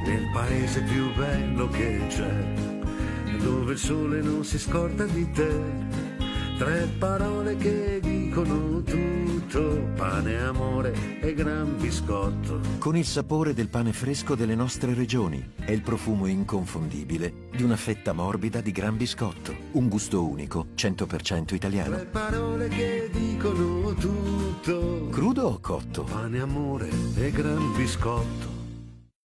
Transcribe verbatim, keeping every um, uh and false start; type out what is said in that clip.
nel paese più bello che c'è, dove il sole non si scorda di te. Tre parole che dicono tutto: pane, amore e gran biscotto. Con il sapore del pane fresco delle nostre regioni e il profumo inconfondibile di una fetta morbida di gran biscotto. Un gusto unico, cento per cento italiano. Tre parole che dicono tutto: Crudo o cotto? pane, amore e gran biscotto.